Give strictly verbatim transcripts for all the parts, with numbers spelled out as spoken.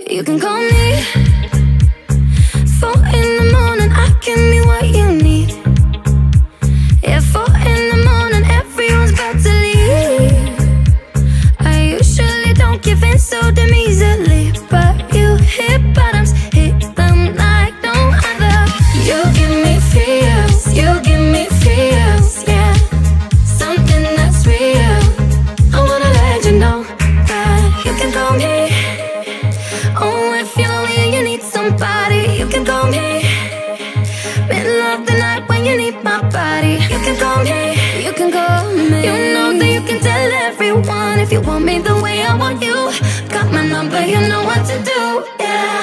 You can call me. Four in the morning, I can be what you need. Yeah, four in the morning, everyone's about to leave. I usually don't give in so damn easily, but you hit bottoms, hit them like no other. You give me feels, you give me feels, yeah. Something that's real. I wanna let you know that you can call me. Oh, if you're lonely and you need somebody, you can call me. Middle of the night when you need my body, you can call me, you can call me. You know that you can tell everyone if you want me the way I want you. Got my number, you know what to do, yeah.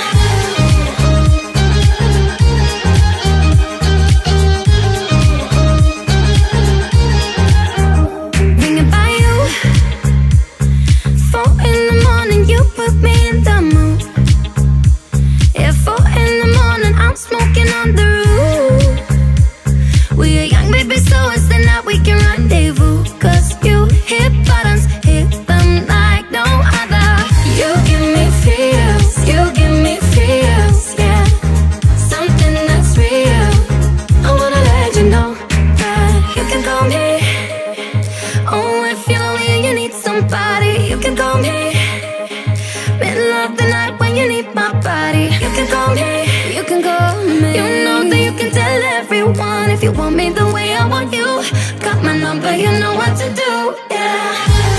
Smoking on the roof. We are young, baby, so it's the night we can rendezvous. Cause you hit buttons, hit them like no other. You give me feels, you give me feels, yeah. Something that's real. I wanna let you know that you can call me. Oh, if you're lonely and you need somebody, you can call me. Middle of the night when you need my body, you can call me, you can call me. You know that you can tell everyone if you want me the way I want you. Got my number, you know what to do, yeah.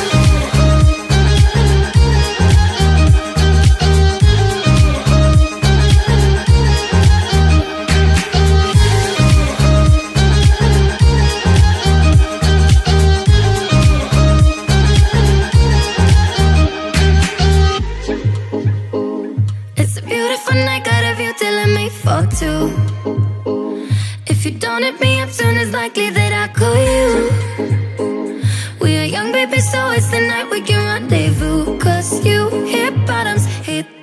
Fall too. If you don't hit me up soon, it's likely that I call you. We are young, baby, so it's the night we can rendezvous. Cause you hit bottoms, hit